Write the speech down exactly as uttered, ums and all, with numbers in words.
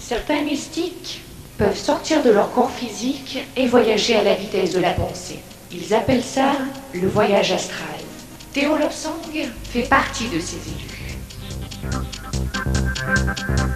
Certains mystiques peuvent sortir de leur corps physique et voyager à la vitesse de la pensée. Ils appellent ça le voyage astral. Theo Lobsang fait partie de ces élus.